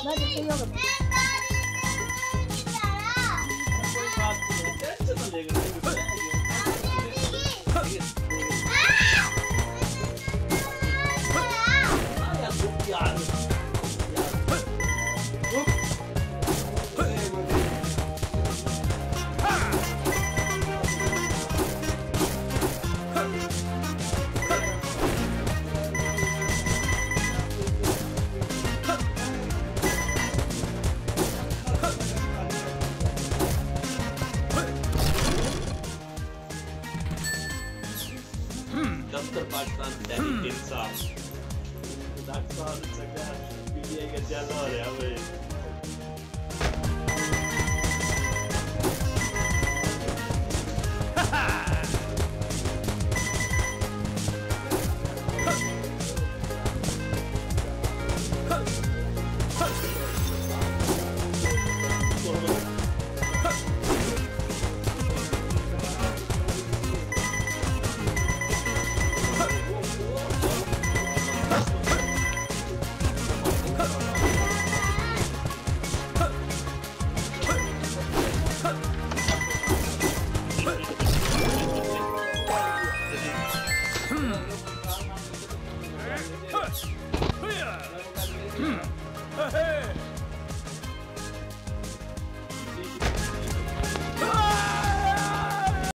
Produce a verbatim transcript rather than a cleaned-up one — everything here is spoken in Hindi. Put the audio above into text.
मैं जितने ही होगा कोई बात नहीं टेंशन ना लेकर daftar Pakistan tehrik insaf. Pakistan sekarang dia ke jalur ya, weh. Hey!